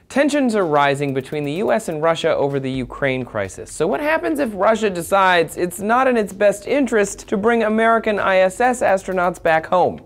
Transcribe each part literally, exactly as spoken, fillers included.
Tensions are rising between the U S and Russia over the Ukraine crisis. So what happens if Russia decides it's not in its best interest to bring American I S S astronauts back home?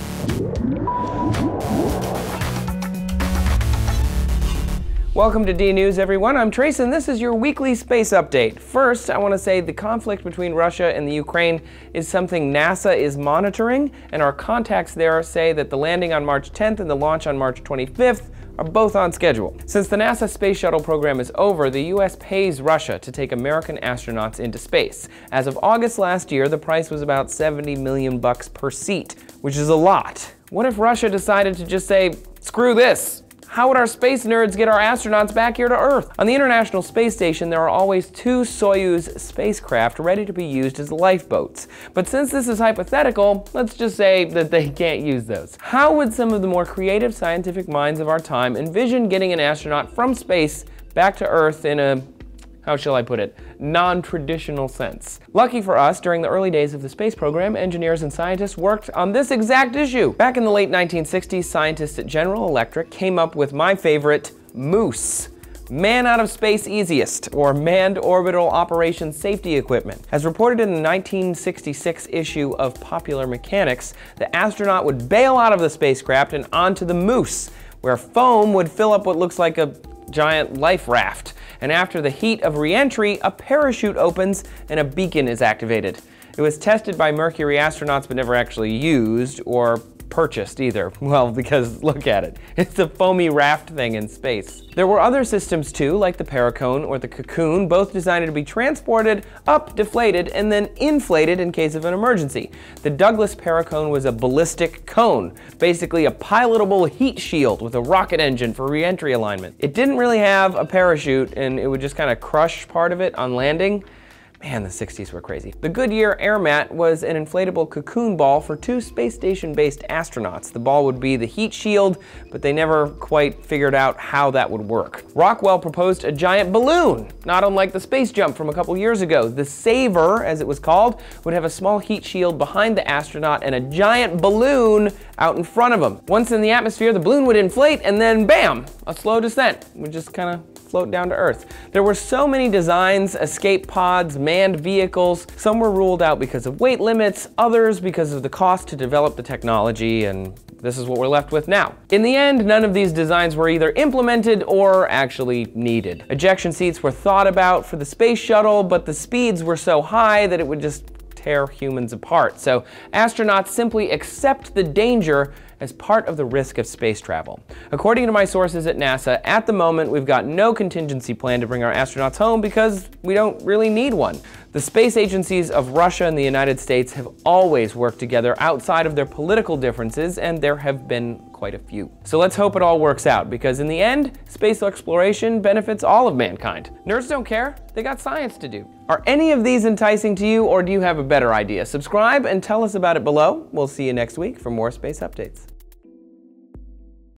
Welcome to D News, everyone. I'm Trace, and this is your weekly space update. First, I want to say the conflict between Russia and the Ukraine is something NASA is monitoring, and our contacts there say that the landing on March tenth and the launch on March twenty-fifth are both on schedule. Since the NASA space shuttle program is over, the U S pays Russia to take American astronauts into space. As of August last year, the price was about seventy million bucks per seat, which is a lot. What if Russia decided to just say, screw this? How would our space nerds get our astronauts back here to Earth? On the International Space Station, there are always two Soyuz spacecraft ready to be used as lifeboats. But since this is hypothetical, let's just say that they can't use those. How would some of the more creative scientific minds of our time envision getting an astronaut from space back to Earth in a, how shall I put it, non-traditional sense? Lucky for us, during the early days of the space program, engineers and scientists worked on this exact issue. Back in the late nineteen sixties, scientists at General Electric came up with my favorite, MOOSE. Man out of space easiest, or Manned Orbital Operations Safety Equipment. As reported in the nineteen sixty-six issue of Popular Mechanics, the astronaut would bail out of the spacecraft and onto the MOOSE, where foam would fill up what looks like a giant life raft. And after the heat of re-entry, a parachute opens and a beacon is activated. It was tested by Mercury astronauts but never actually used or purchased either. Well, because look at it. It's a foamy raft thing in space. There were other systems too, like the Paracone or the Cocoon, both designed to be transported up, deflated, and then inflated in case of an emergency. The Douglas Paracone was a ballistic cone, basically a pilotable heat shield with a rocket engine for re-entry alignment. It didn't really have a parachute, and it would just kind of crush part of it on landing. Man, the sixties were crazy. The Goodyear Airmat was an inflatable cocoon ball for two space station-based astronauts. The ball would be the heat shield, but they never quite figured out how that would work. Rockwell proposed a giant balloon, not unlike the space jump from a couple years ago. The Saver, as it was called, would have a small heat shield behind the astronaut and a giant balloon out in front of him. Once in the atmosphere, the balloon would inflate, and then bam, a slow descent. It would just kind of float down to Earth. There were so many designs, escape pods, manned vehicles. Some were ruled out because of weight limits, others because of the cost to develop the technology, and this is what we're left with now. In the end, none of these designs were either implemented or actually needed. Ejection seats were thought about for the space shuttle, but the speeds were so high that it would just tear humans apart. So astronauts simply accept the danger as part of the risk of space travel. According to my sources at NASA, at the moment we've got no contingency plan to bring our astronauts home because we don't really need one. The space agencies of Russia and the United States have always worked together outside of their political differences, and there have been quite a few. So let's hope it all works out, because in the end, space exploration benefits all of mankind. Nerds don't care, they got science to do. Are any of these enticing to you, or do you have a better idea? Subscribe and tell us about it below. We'll see you next week for more space updates.